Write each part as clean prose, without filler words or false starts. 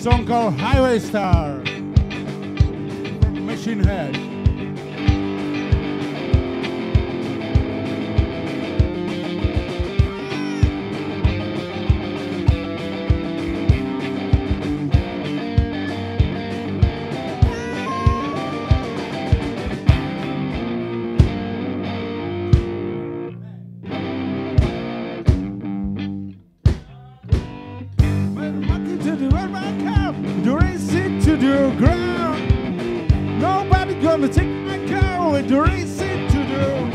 song called Highway Star from Machine Head. To the ground, nobody gonna take my car with the racing to do.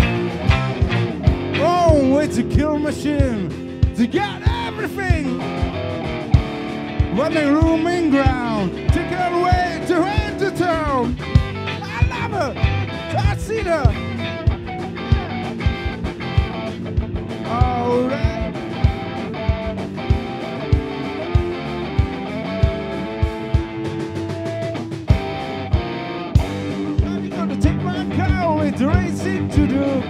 Oh, it's a kill machine. They got everything. Running room and ground, take her away to head to town. I love her, I see her. All right. With racing to do.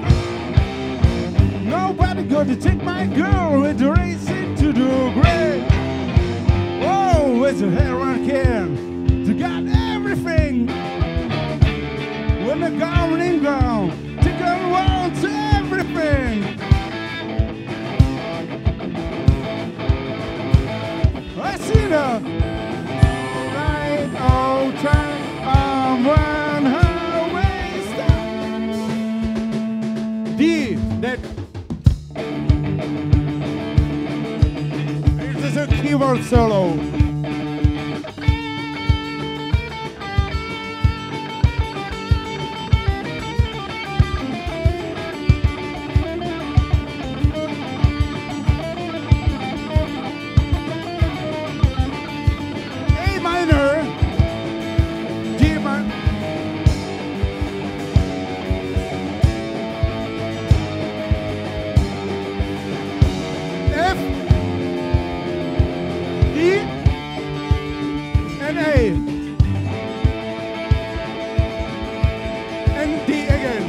Nobody gonna take my girl with racing to do. Great. Whoa, it's a heroin can. They got everything. When they're going ground, take her around to everything. I see her. Right, all time, I'm one her. That this is a keyboard solo. A minor, D minor. And A and D again.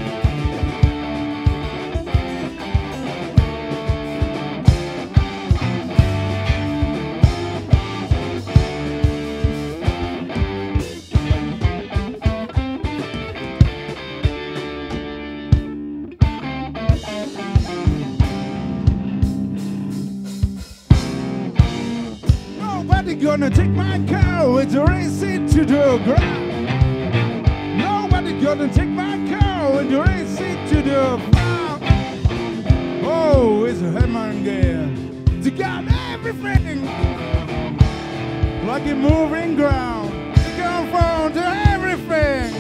Nobody gonna take my car with racing to the ground. Nobody gonna take my car with racing to the ground. Oh, it's a Herman again. They got everything. Like a moving ground. They come from to everything.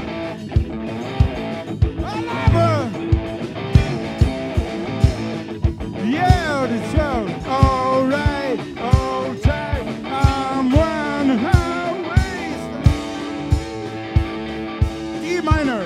I love her. Yeah, the show. All right. All time. I'm one highway. E minor.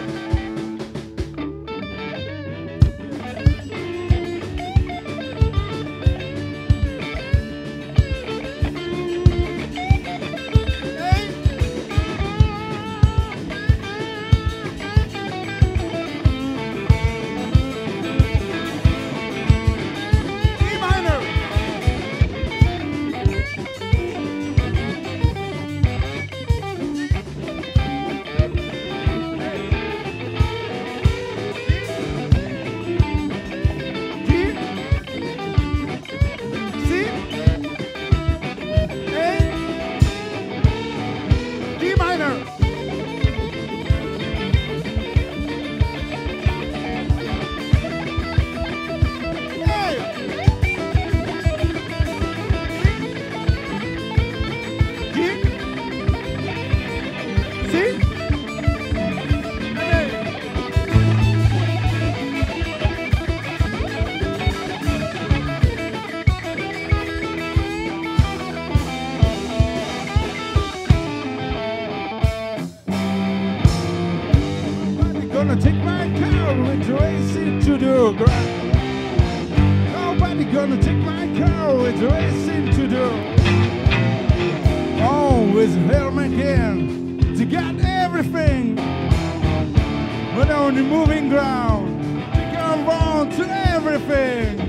Gonna take my car and race it to the ground. Nobody gonna take my car and race it to the. Oh, it's Hellman again. They got everything, but on the moving ground, they come on to everything.